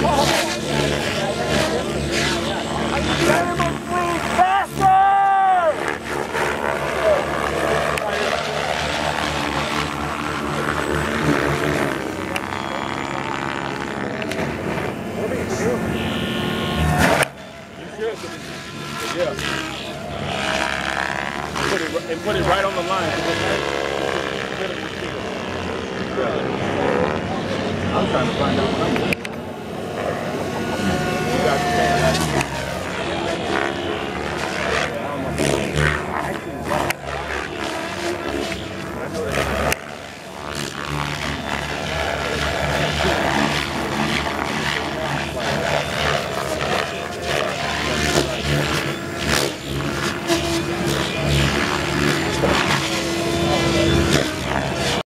Yeah. And put it right on the line. Yeah. I'm trying to find out what I'm doing.